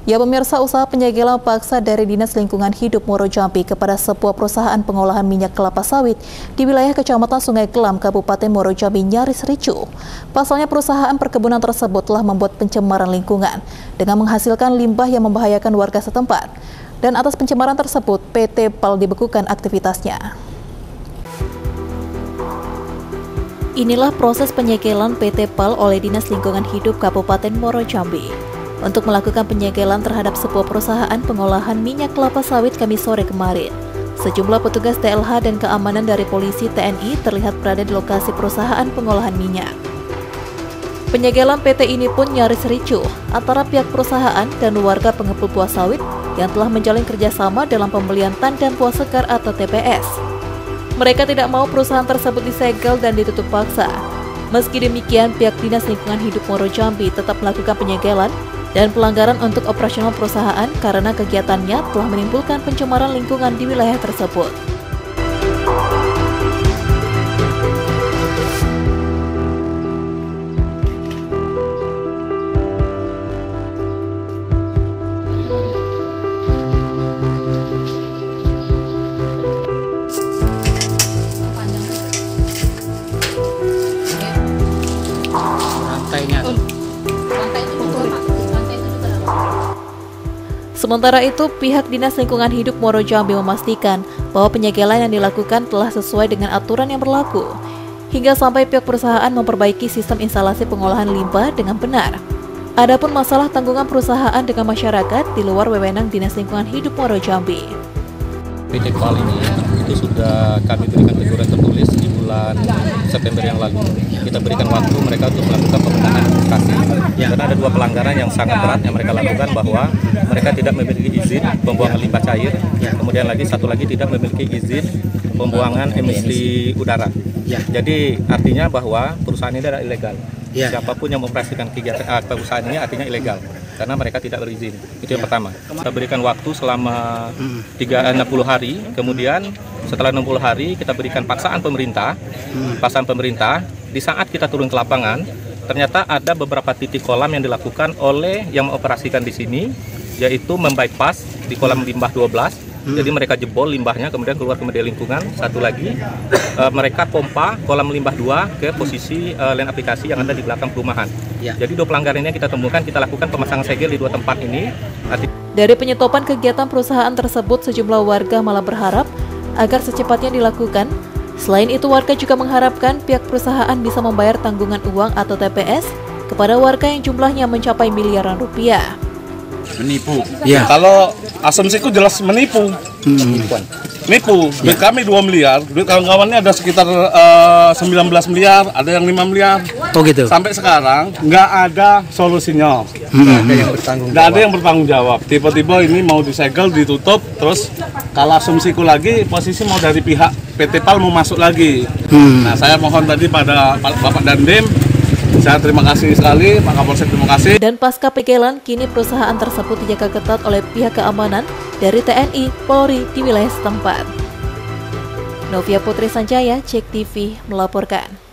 Ya pemirsa, usaha penyegelan paksa dari Dinas Lingkungan Hidup Muaro Jambi kepada sebuah perusahaan pengolahan minyak kelapa sawit di wilayah Kecamatan Sungai Kelam, Kabupaten Muaro Jambi nyaris ricuh. Pasalnya perusahaan perkebunan tersebut telah membuat pencemaran lingkungan dengan menghasilkan limbah yang membahayakan warga setempat. Dan atas pencemaran tersebut, PT PAL dibekukan aktivitasnya. Inilah proses penyegelan PT PAL oleh Dinas Lingkungan Hidup Kabupaten Muaro Jambi untuk melakukan penyegelan terhadap sebuah perusahaan pengolahan minyak kelapa sawit Kamis sore kemarin. Sejumlah petugas TLH dan keamanan dari polisi TNI terlihat berada di lokasi perusahaan pengolahan minyak. Penyegelan PT ini pun nyaris ricuh antara pihak perusahaan dan warga pengepul buah sawit yang telah menjalin kerjasama dalam pembelian tandan buah segar atau TPS. Mereka tidak mau perusahaan tersebut disegel dan ditutup paksa. Meski demikian, pihak Dinas Lingkungan Hidup Muaro Jambi tetap melakukan penyegelan dan pelanggaran untuk operasional perusahaan karena kegiatannya telah menimbulkan pencemaran lingkungan di wilayah tersebut. Sementara itu, pihak Dinas Lingkungan Hidup Muaro Jambi memastikan bahwa penyegelan yang dilakukan telah sesuai dengan aturan yang berlaku, hingga sampai pihak perusahaan memperbaiki sistem instalasi pengolahan limbah dengan benar. Adapun masalah tanggungan perusahaan dengan masyarakat di luar wewenang Dinas Lingkungan Hidup Muaro Jambi. PT PAL ini itu sudah kami berikan teguran tertulis di bulan September yang lalu. Kita berikan waktu mereka untuk melakukan pemenuhan administrasi. Karena ada dua pelanggaran yang sangat berat yang mereka lakukan, bahwa mereka tidak memiliki izin pembuangan limbah cair, kemudian satu lagi tidak memiliki izin pembuangan emisi udara. Jadi artinya bahwa perusahaan ini adalah ilegal. Siapapun yang mengoperasikan kegiatan perusahaan ini artinya ilegal, karena mereka tidak berizin. Itu yang pertama. Kita berikan waktu selama 60 hari, kemudian setelah 60 hari kita berikan paksaan pemerintah. Di saat kita turun ke lapangan, ternyata ada beberapa titik kolam yang dilakukan oleh yang mengoperasikan di sini, yaitu membypass di kolam limbah 12. Jadi mereka jebol limbahnya, kemudian keluar ke media lingkungan. Satu lagi, mereka pompa kolam limbah 2 ke posisi line aplikasi yang ada di belakang perumahan. Jadi dua pelanggaran ini kita temukan, kita lakukan pemasangan segel di dua tempat ini. Dari penyetopan kegiatan perusahaan tersebut, sejumlah warga malah berharap agar secepatnya dilakukan. Selain itu, warga juga mengharapkan pihak perusahaan bisa membayar tanggungan uang atau TPS kepada warga yang jumlahnya mencapai miliaran rupiah. Menipu. Kalau asumsiku jelas menipu. Nipu. Duit kami 2 miliar, duit kawan-kawannya ada sekitar 19 miliar, ada yang 5 miliar. Oh gitu. Sampai sekarang nggak ada solusinya. Nggak ada yang bertanggung jawab. Tiba-tiba ini mau disegel, ditutup, terus kalau asumsiku lagi, posisi mau dari pihak PT PAL mau masuk lagi. Nah, saya mohon tadi pada Bapak Dandim, saya terima kasih sekali, Pak Kapolsek terima kasih. Dan pasca penyegelan, kini perusahaan tersebut dijaga ketat oleh pihak keamanan dari TNI, Polri di wilayah setempat. Novia Putri Sanjaya, Cek TV melaporkan.